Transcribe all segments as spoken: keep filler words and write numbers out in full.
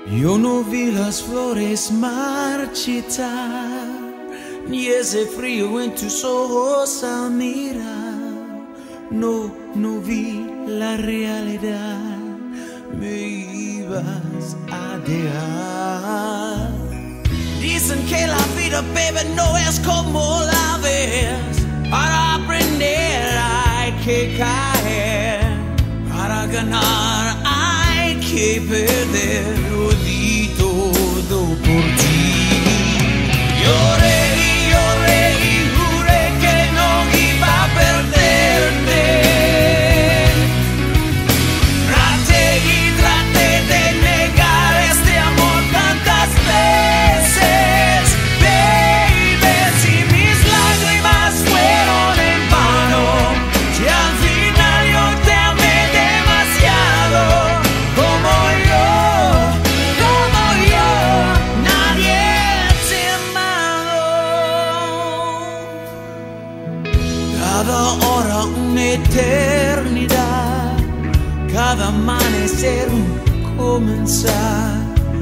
Yo no vi las flores marchitar, ni ese frío en tus ojos al mirar. No, no vi la realidad, me ibas a dejar. Dicen que la vida, baby, no es como la ves. Para aprender hay que caer, para ganar hay que perder. Lo di todo por ti. Lloré y lloré y juré que no iba a perderte. Traté y traté de negar este amor tantas veces, baby. Si mis lágrimas fueron en vano, si al final yo te amé demasiado, como yo, como yo, nadie te ha amado. Cada hora una eternidad, cada amanecer un comenzar.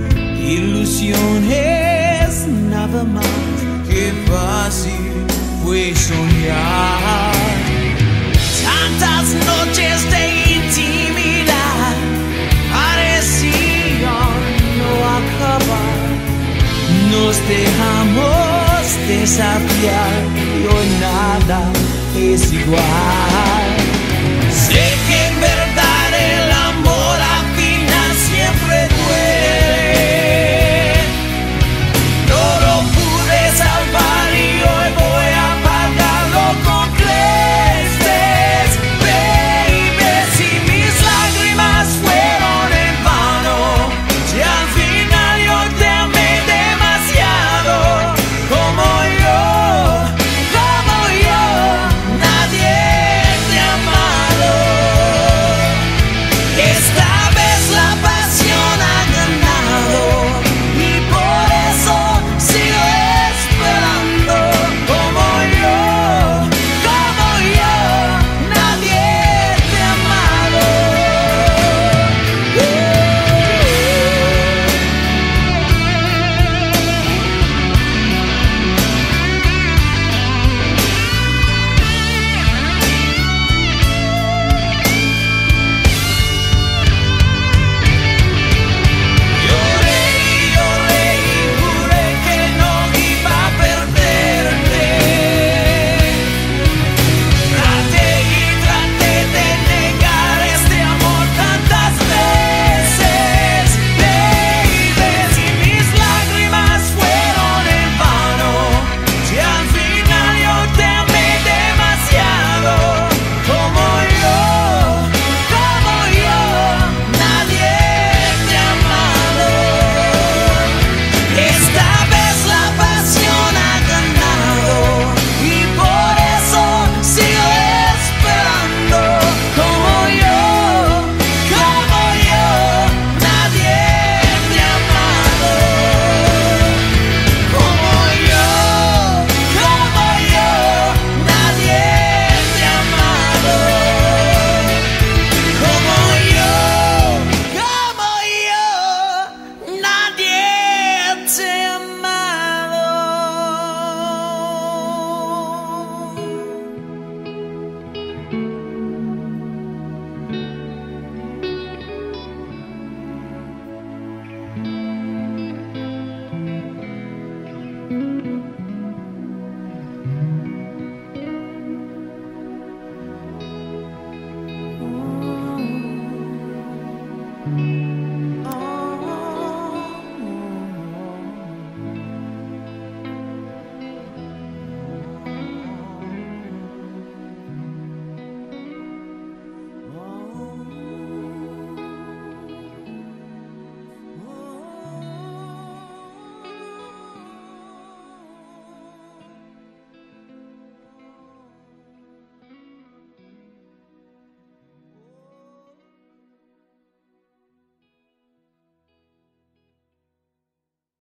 Ilusiones nada más, que fácil fue soñar. Tantas noches de intimidad parecían no acabar. Nos dejamos desafiar y hoy nada es igual.